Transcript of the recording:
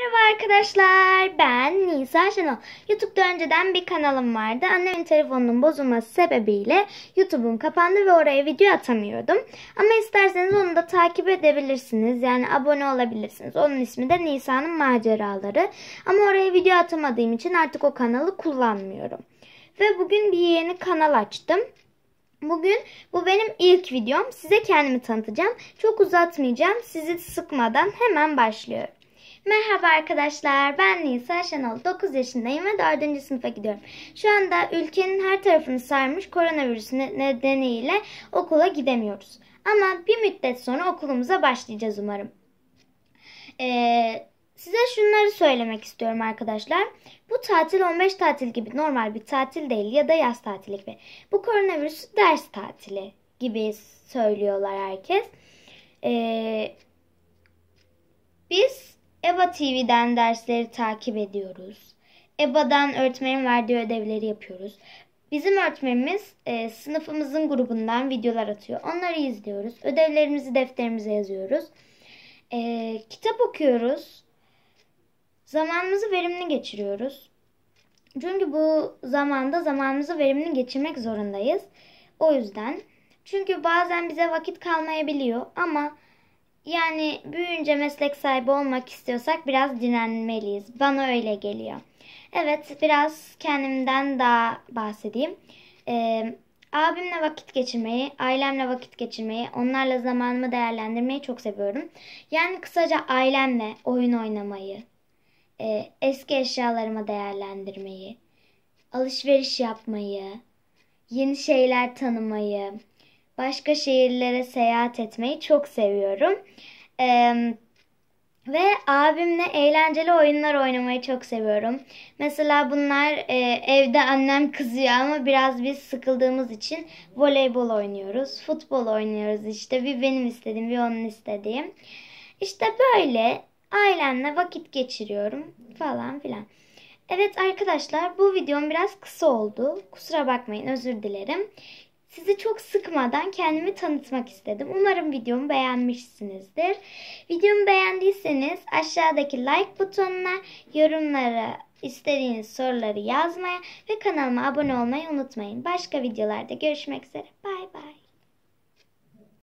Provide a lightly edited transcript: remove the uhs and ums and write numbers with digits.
Merhaba arkadaşlar, ben Nisa Şenol. YouTube'da önceden bir kanalım vardı. Annemin telefonunun bozulması sebebiyle YouTube'um kapandı ve oraya video atamıyordum. Ama isterseniz onu da takip edebilirsiniz. Yani abone olabilirsiniz. Onun ismi de Nisa'nın Maceraları. Ama oraya video atamadığım için artık o kanalı kullanmıyorum. Ve bugün bir yeni kanal açtım. Bugün bu benim ilk videom. Size kendimi tanıtacağım. Çok uzatmayacağım. Sizi sıkmadan hemen başlıyorum. Merhaba arkadaşlar, ben Nisa Şenol. 9 yaşındayım ve 4. sınıfa gidiyorum. Şu anda ülkenin her tarafını sarmış koronavirüs nedeniyle okula gidemiyoruz. Ama bir müddet sonra okulumuza başlayacağız umarım. Size şunları söylemek istiyorum arkadaşlar. Bu tatil 15 tatil gibi normal bir tatil değil ya da yaz tatili gibi. Bu koronavirüs ders tatili gibi söylüyorlar herkes. Biz EBA TV'den dersleri takip ediyoruz. EBA'dan öğretmenin verdiği ödevleri yapıyoruz. Bizim öğretmenimiz sınıfımızın grubundan videolar atıyor. Onları izliyoruz. Ödevlerimizi defterimize yazıyoruz. Kitap okuyoruz. Zamanımızı verimli geçiriyoruz. Çünkü bu zamanda zamanımızı verimli geçirmek zorundayız. O yüzden. Çünkü bazen bize vakit kalmayabiliyor ama yani büyüyünce meslek sahibi olmak istiyorsak biraz dinlenmeliyiz. Bana öyle geliyor. Evet, biraz kendimden daha bahsedeyim. Abimle vakit geçirmeyi, ailemle vakit geçirmeyi, onlarla zamanımı değerlendirmeyi çok seviyorum. Yani kısaca ailemle oyun oynamayı, eski eşyalarımı değerlendirmeyi, alışveriş yapmayı, yeni şeyler tanımayı, başka şehirlere seyahat etmeyi çok seviyorum. Ve abimle eğlenceli oyunlar oynamayı çok seviyorum. Mesela bunlar evde annem kızıyor ama biraz biz sıkıldığımız için voleybol oynuyoruz, futbol oynuyoruz işte. Bir benim istediğim, bir onun istediğim. İşte böyle ailemle vakit geçiriyorum falan filan. Evet arkadaşlar, bu videom biraz kısa oldu. Kusura bakmayın, özür dilerim. Sizi çok sıkmadan kendimi tanıtmak istedim. Umarım videomu beğenmişsinizdir. Videomu beğendiyseniz aşağıdaki like butonuna, yorumlara istediğiniz soruları yazmaya ve kanalıma abone olmayı unutmayın. Başka videolarda görüşmek üzere. Bay bay.